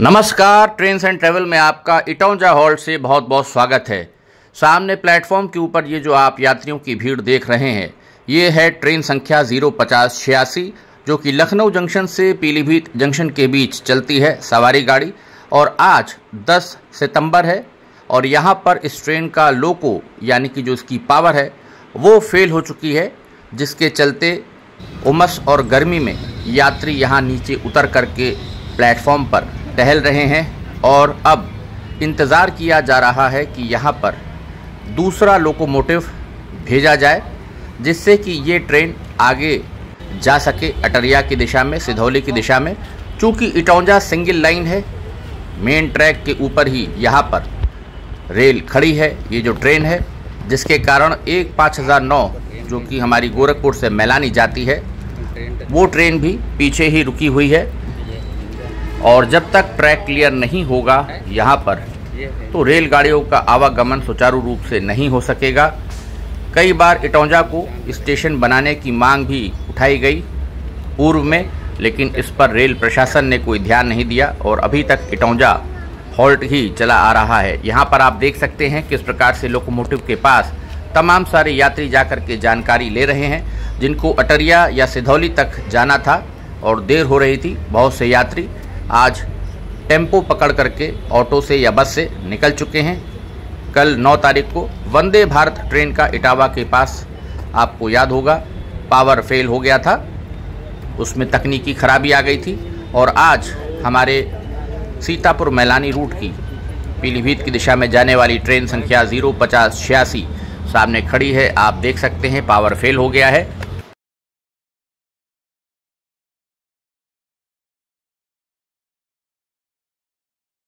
नमस्कार, trains and travel में आपका इटौंजा हॉल्ट से बहुत बहुत स्वागत है। सामने प्लेटफॉर्म के ऊपर ये जो आप यात्रियों की भीड़ देख रहे हैं, ये है ट्रेन संख्या 05086 जो कि लखनऊ जंक्शन से पीलीभीत जंक्शन के बीच चलती है सवारी गाड़ी। और आज 10 सितंबर है और यहाँ पर इस ट्रेन का लोको यानी कि जो इसकी पावर है वो फेल हो चुकी है, जिसके चलते उमस और गर्मी में यात्री यहाँ नीचे उतर करके प्लेटफॉर्म पर टहल रहे हैं। और अब इंतज़ार किया जा रहा है कि यहाँ पर दूसरा लोकोमोटिव भेजा जाए, जिससे कि ये ट्रेन आगे जा सके अटरिया की दिशा में, सिधौली की दिशा में। चूँकि इटौंजा सिंगल लाइन है, मेन ट्रैक के ऊपर ही यहाँ पर रेल खड़ी है ये जो ट्रेन है, जिसके कारण 5009 जो कि हमारी गोरखपुर से मैलानी जाती है वो ट्रेन भी पीछे ही रुकी हुई है। और जब तक ट्रैक क्लियर नहीं होगा यहाँ पर, तो रेलगाड़ियों का आवागमन सुचारू रूप से नहीं हो सकेगा। कई बार इटौंजा को स्टेशन बनाने की मांग भी उठाई गई पूर्व में, लेकिन इस पर रेल प्रशासन ने कोई ध्यान नहीं दिया और अभी तक इटौंजा हॉल्ट ही चला आ रहा है। यहाँ पर आप देख सकते हैं किस प्रकार से लोकोमोटिव के पास तमाम सारे यात्री जाकर के जानकारी ले रहे हैं, जिनको अटरिया या सिधौली तक जाना था और देर हो रही थी। बहुत से यात्री आज टेम्पो पकड़ करके ऑटो से या बस से निकल चुके हैं। कल 9 तारीख को वंदे भारत ट्रेन का इटावा के पास आपको याद होगा पावर फेल हो गया था, उसमें तकनीकी खराबी आ गई थी। और आज हमारे सीतापुर मैलानी रूट की पीलीभीत की दिशा में जाने वाली ट्रेन संख्या 05086 सामने खड़ी है। आप देख सकते हैं पावर फेल हो गया है।